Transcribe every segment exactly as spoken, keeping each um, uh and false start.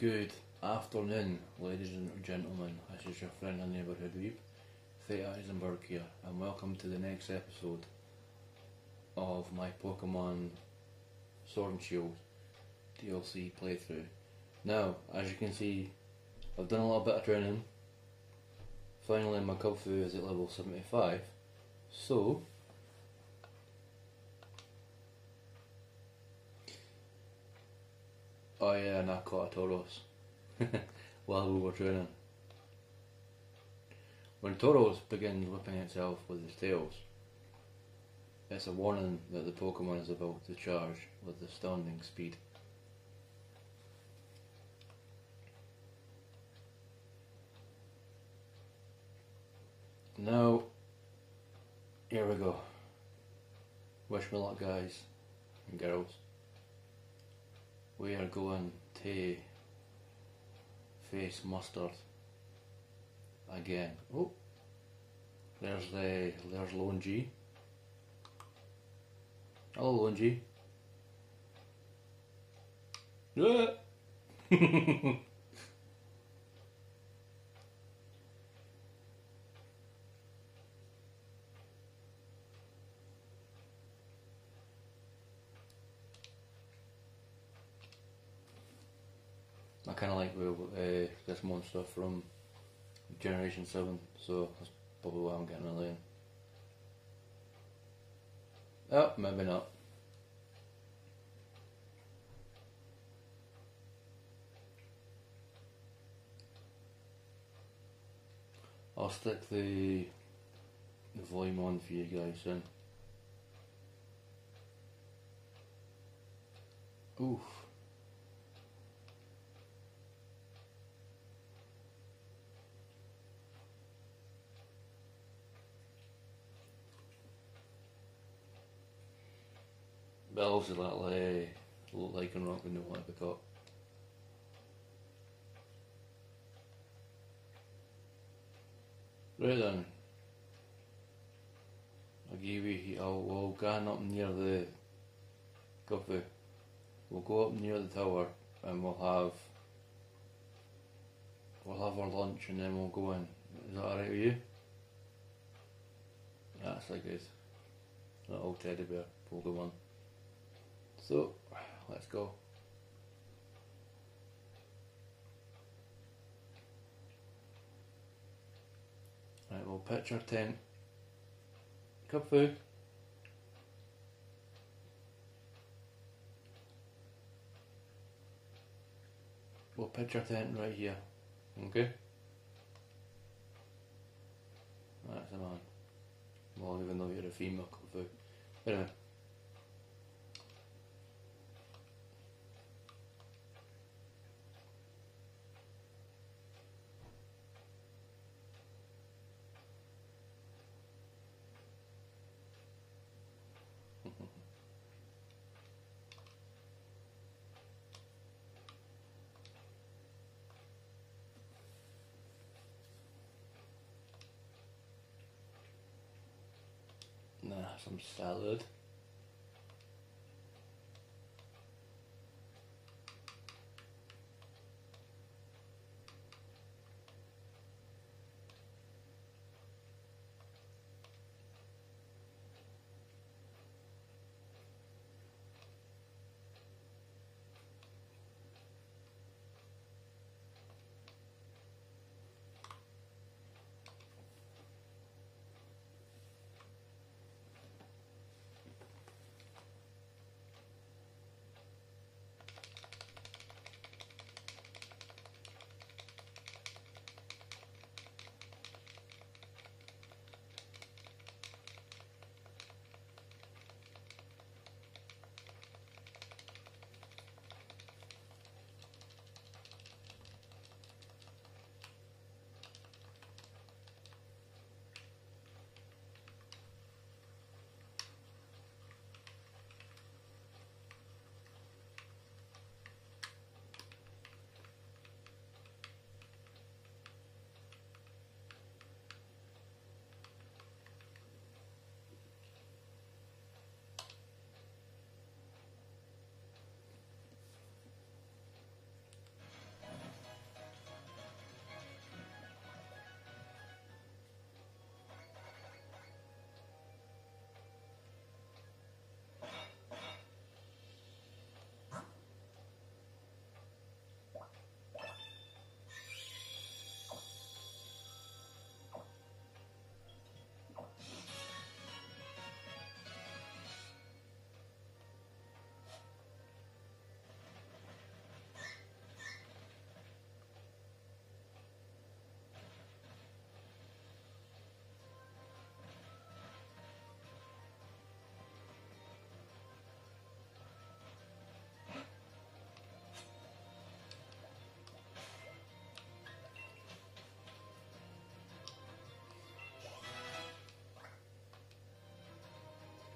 Good afternoon, ladies and gentlemen. This is your friend and neighbourhood weeb, Thea Eisenberg here, and welcome to the next episode of my Pokemon Sword and Shield D L C playthrough. Now, as you can see, I've done a little bit of training. Finally, my Kung-Fu is at level seventy-five, so oh yeah, and I caught a Tauros while we were training. When Tauros begins whipping itself with its tails, it's a warning that the Pokemon is about to charge with astounding speed. Now, here we go. Wish me luck, guys and girls. We are going to face Mustard again. Oh, there's the there's Lone G. Hello, Lone G. Yeah. I kind of like uh, this monster from Generation seven, so that's probably why I'm getting a lane. Oh, maybe not. I'll stick the, the volume on for you guys then. Oof. But obviously that'll uh, look like I'm not going to want to be caught. Right then. I'll give you, I'll, we'll gan up near the coffee. We'll go up near the tower and we'll have we'll have our lunch and then we'll go in. Is that alright with you? That's like good. Little teddy bear Pokemon. So, let's go. Right, we'll pitch our tent. Kung-Fu. We'll pitch our tent right here. Okay? That's the man. Well, even though you're a female Kung-Fu. Anyway. Nah, some salad.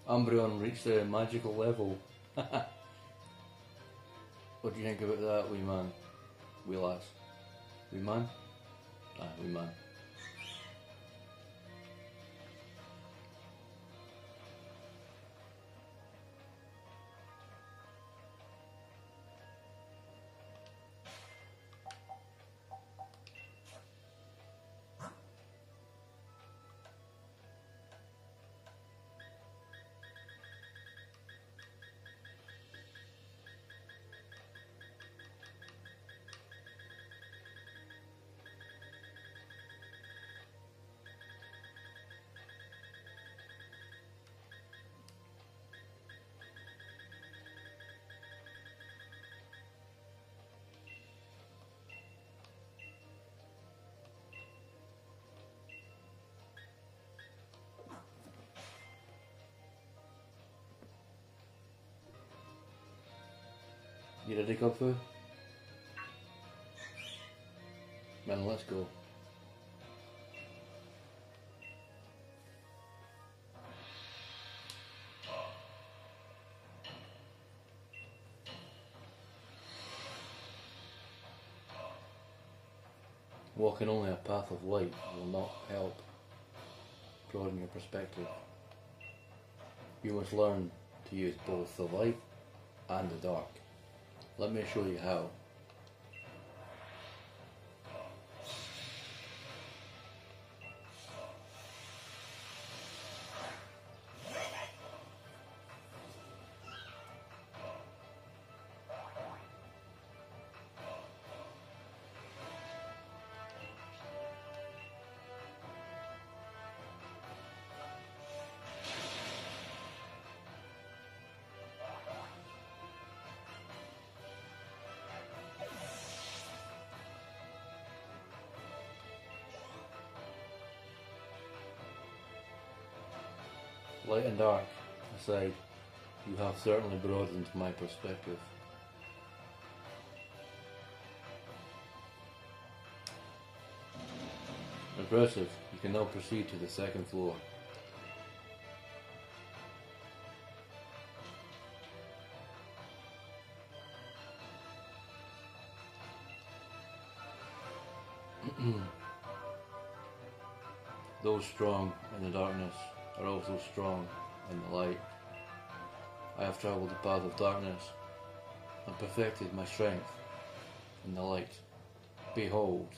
Umbreon reached the magical level. What do you think about that, wee man? Wee lass? Wee man? Ah, wee man. You ready, Kung Fu? Man, let's go. Walking only a path of light will not help broaden your perspective. You must learn to use both the light and the dark. Let me show you how. Light and dark aside, you have certainly broadened my perspective. Impressive. You can now proceed to the second floor. Those strong in the darkness are also strong in the light. I have travelled the path of darkness and perfected my strength in the light. Behold.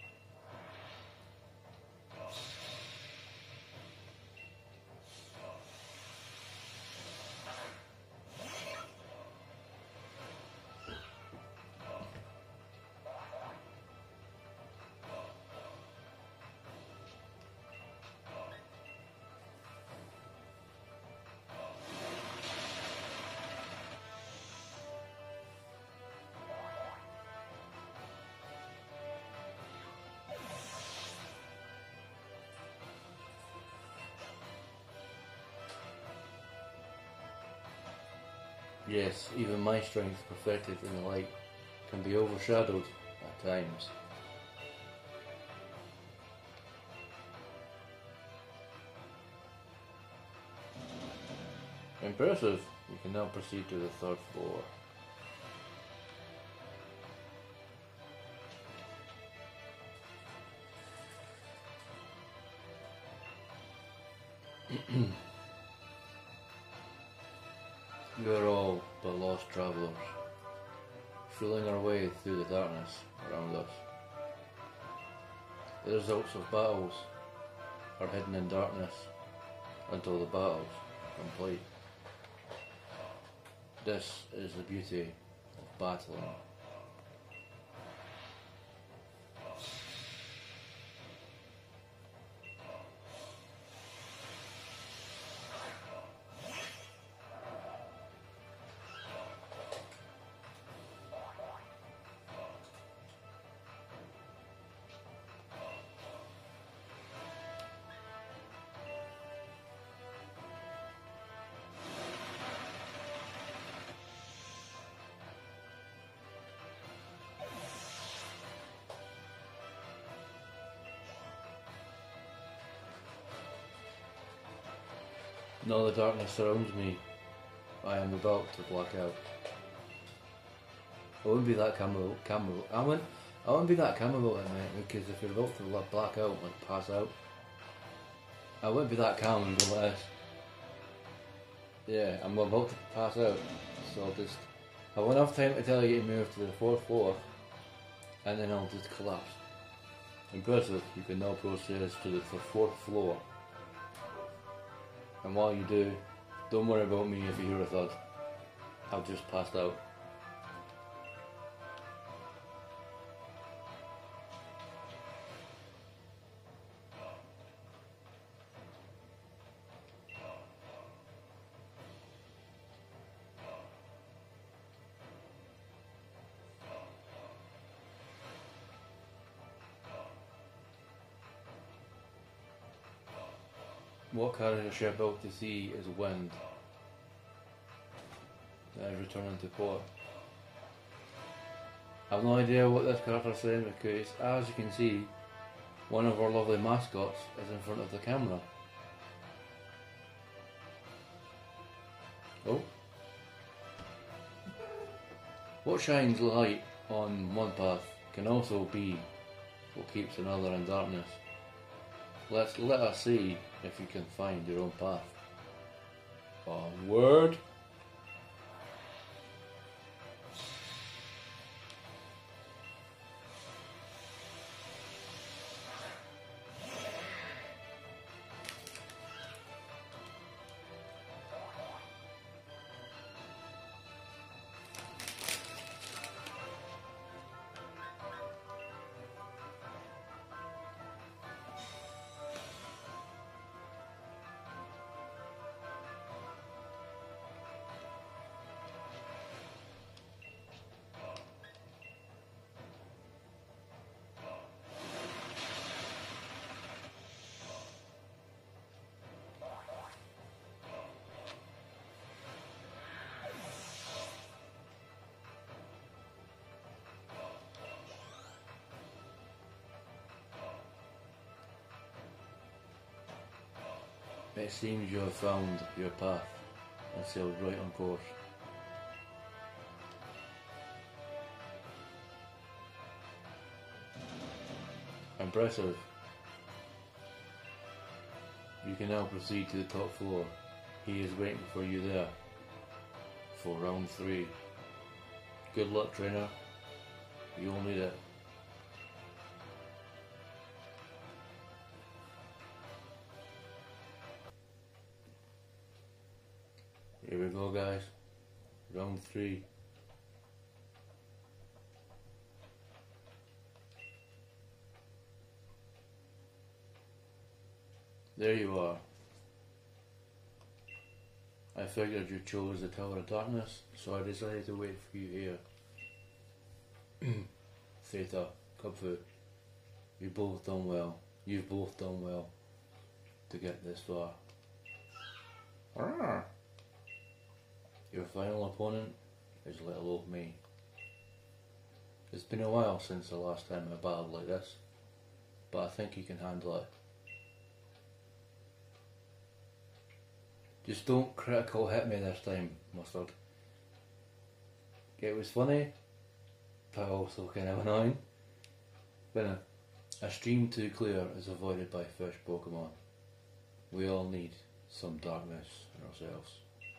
Yes, even my strength perfected in the light can be overshadowed at times. Impressive. You can now proceed to the third floor. We are all but lost travellers, feeling our way through the darkness around us. The results of battles are hidden in darkness until the battles are complete. This is the beauty of battling. Now the darkness surrounds me. I am about to black out. I wouldn't be that camera. camera I wouldn't. I wouldn't be that camera about it, mate. Because if you're about to like, black out, like pass out, I wouldn't be that calm and go like this. Yeah, I'm about to pass out, so I'll just. I won't have time to tell you to move to the fourth floor, and then I'll just collapse. Impressive. You can now proceed to the fourth floor. And while you do, don't worry about me if you hear a thud. I've just passed out. What carries a ship out to sea is wind. That is returning to port. I've no idea what this character's saying because, as you can see, one of our lovely mascots is in front of the camera. Oh. What shines light on one path can also be what keeps another in darkness. Let's let us see if you can find your own path. Onward. It seems you have found your path and sailed right on course. Impressive. You can now proceed to the top floor. He is waiting for you there for round three. Good luck, trainer. You'll need it. Here we go, guys. Round three. There you are. I figured you chose the Tower of Darkness, so I decided to wait for you here. Theta, Kubfu, you both done well. You've both done well to get this far. Arr. Your final opponent is little old me. It's been a while since the last time I battled like this, but I think you can handle it. Just don't critical hit me this time, Mustard. It was funny, but also kind of annoying. But no, a stream too clear is avoided by fish Pokemon. We all need some darkness in ourselves.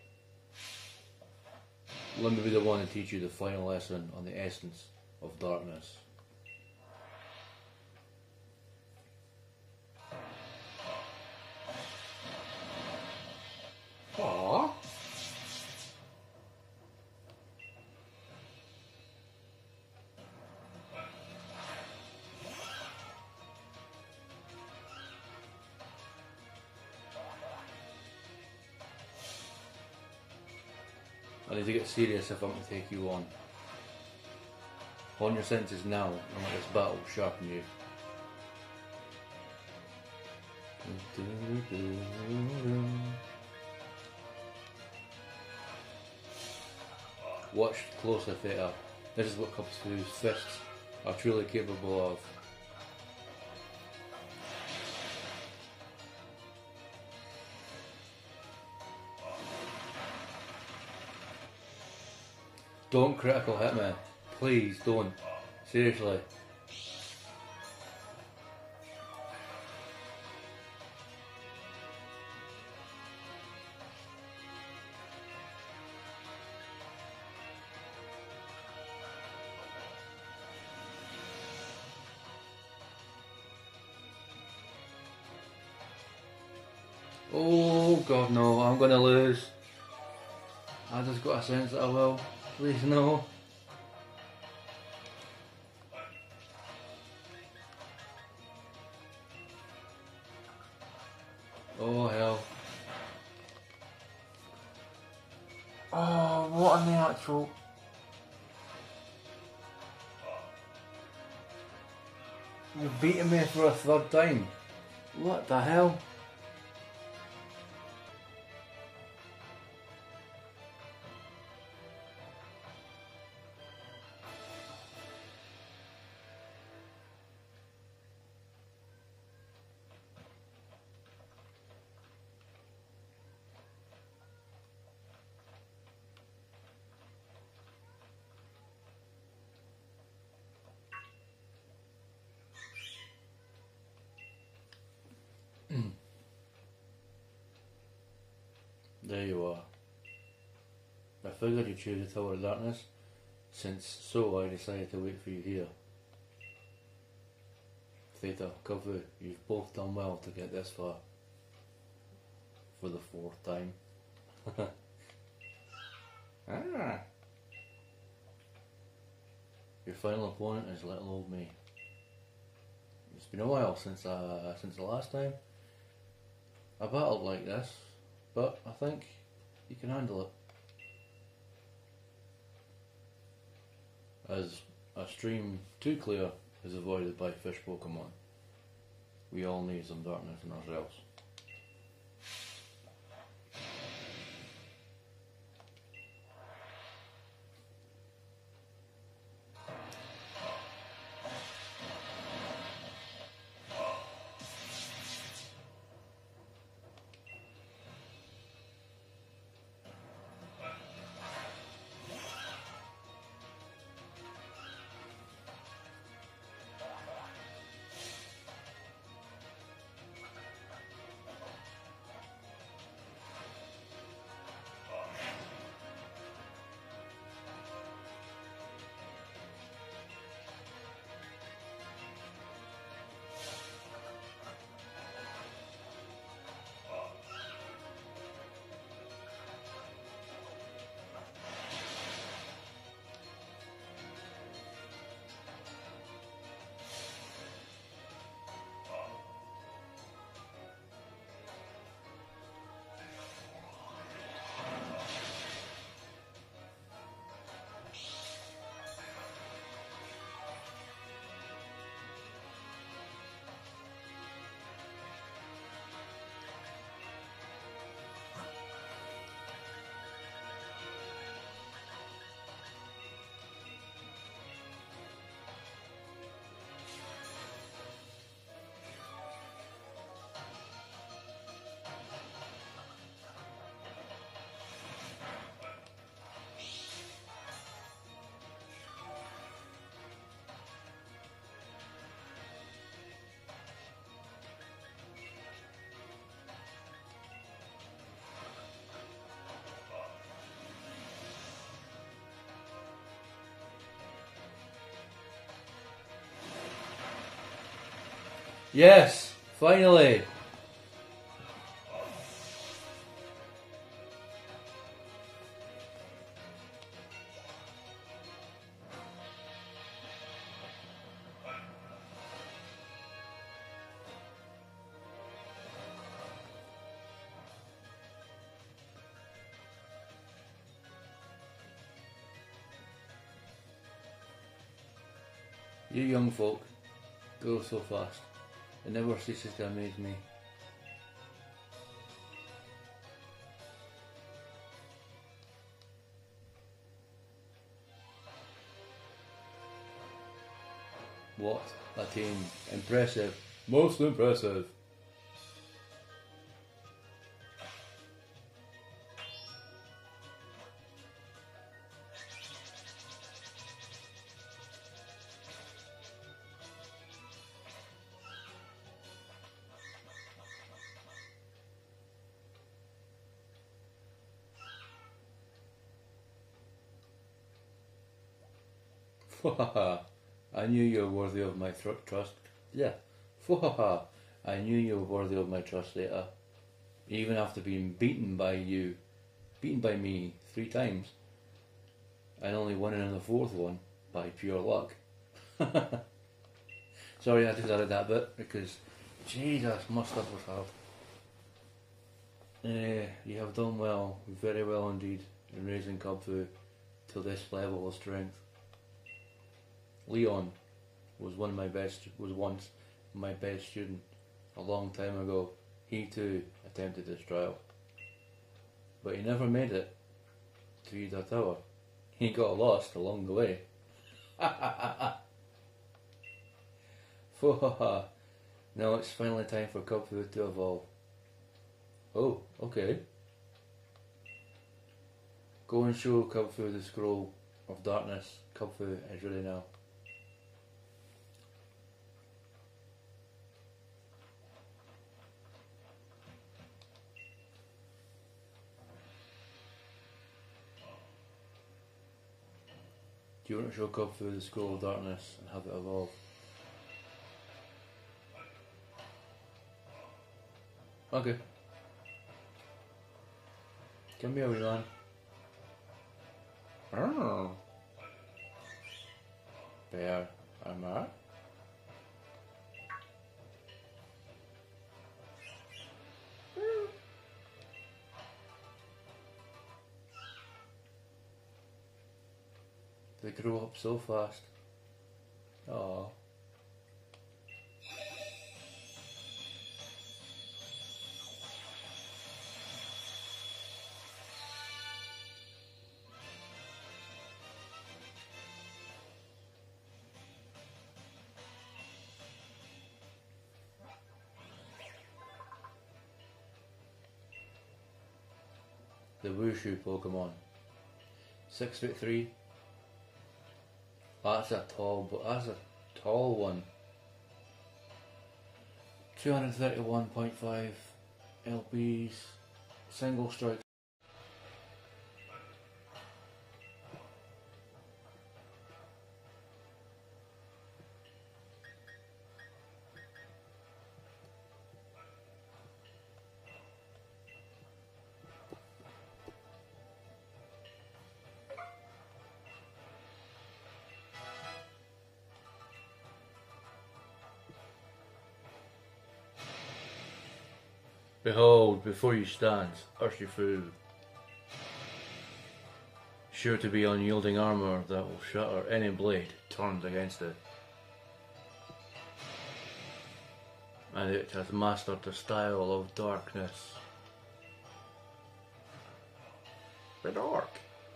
Let me be the one to teach you the final lesson on the essence of darkness. Aww. I need to get serious if I'm to take you on. On your senses now, and let this battle sharpen you. Watch closely, Theta. This is what Kubfu's fists are truly capable of. Don't critical hit me. Please don't. Seriously. Oh god no, I'm gonna lose. I just got a sense that I will. Please no. Oh hell. Oh, what in the actual... You're beating me for a third time. What the hell? There you are. I figured you'd choose the Tower of Darkness, since so I decided to wait for you here. Theta, Kovu, you've both done well to get this far. For the fourth time. Ah. Your final opponent is little old me. It's been a while since uh, since the last time I battled like this, but I think you can handle it. As a stream too clear is avoided by fish Pokemon, we all need some darkness in ourselves. Yes, finally! You young folk go so fast. It never ceases to amaze me. What a team. Impressive. Most impressive. I knew you were worthy of my thr- trust. Yeah. I knew you were worthy of my trust, Theta. Even after being beaten by you, beaten by me three times, and only winning in the fourth one by pure luck. Sorry, I just added that bit because, Jesus, mustard was hard. Uh, you have done well, very well indeed, in raising Cubfu to this level of strength. Leon was one of my best, was once my best student. A long time ago, he too attempted this trial, but he never made it to Ida Tower. He got lost along the way. Now it's finally time for Cubfu to evolve. Oh, okay. Go and show Cubfu the scroll of darkness. Cubfu is ready now. Do you want to show Cubfu the scroll of darkness and have it evolve? Okay. Come here, wee man. Oh. Bear, armour. They grow up so fast. Aww. The Wushu Pokemon. Six foot three. That's a tall, but that's a tall one. two hundred thirty-one point five L Bs, single strike. Behold, before you stands Urshifu, sure to be unyielding armour that will shatter any blade turned against it. And it has mastered the style of darkness. The dark.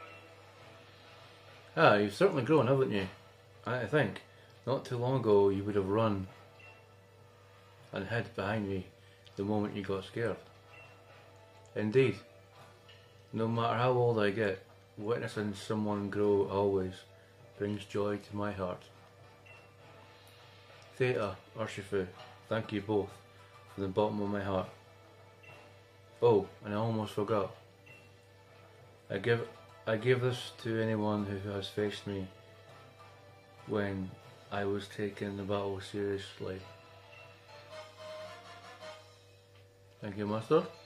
Ah, you've certainly grown, haven't you? I think. Not too long ago you would have run and hid behind me the moment you got scared. Indeed, no matter how old I get, witnessing someone grow always brings joy to my heart. Theta, Urshifu, thank you both from the bottom of my heart. Oh, and I almost forgot. I give I give this to anyone who has faced me when I was taking the battle seriously. Thank you, Master.